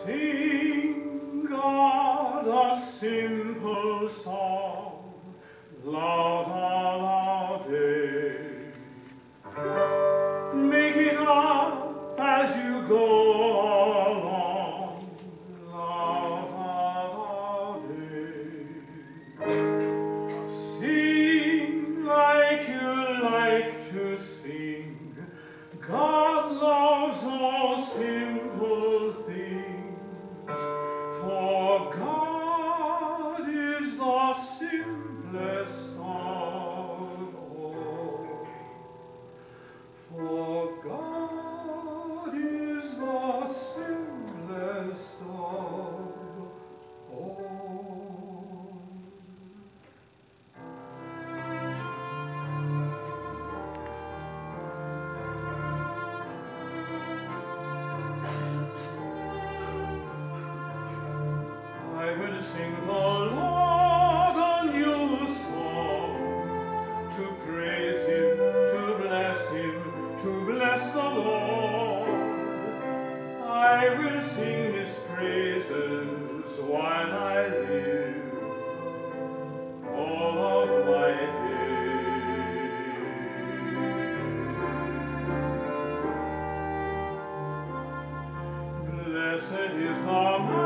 Sing God a simple song, laude. Make it up as you go along, laude. Sing like you like to sing. God loves all simple things, for God is the simplest of all. For God is the simplest of all. I will sing the Lord a new song, to praise Him, to bless the Lord. I will sing His praises while I live, all of my days. Blessed is the man